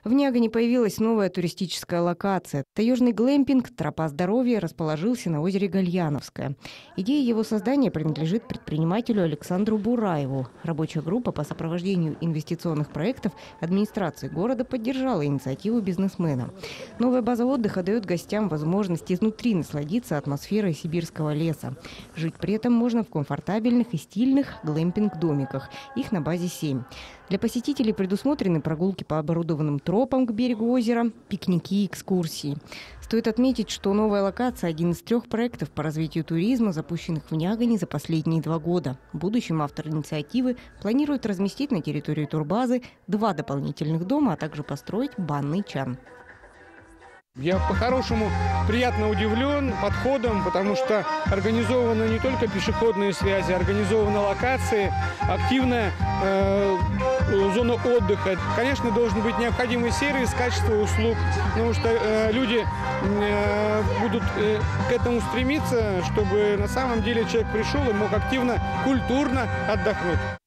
В Нягане появилась новая туристическая локация. Таежный глэмпинг «Тропа здоровья» расположился на озере Гальяновское. Идея его создания принадлежит предпринимателю Александру Бураеву. Рабочая группа по сопровождению инвестиционных проектов администрации города поддержала инициативу бизнесмена. Новая база отдыха дает гостям возможность изнутри насладиться атмосферой сибирского леса. Жить при этом можно в комфортабельных и стильных глэмпинг-домиках. Их на базе 7. Для посетителей предусмотрены прогулки по оборудованным тропам к берегу озера, пикники и экскурсии. Стоит отметить, что новая локация – один из 3 проектов по развитию туризма, запущенных в Нягане за последние 2 года. В будущем автор инициативы планирует разместить на территории турбазы 2 дополнительных дома, а также построить банный чан. Я по-хорошему приятно удивлен подходом, потому что организованы не только пешеходные связи, организованы локации, активная зона отдыха. Конечно, должен быть необходимый сервис, качество услуг, потому что люди будут к этому стремиться, чтобы на самом деле человек пришел и мог активно, культурно отдохнуть.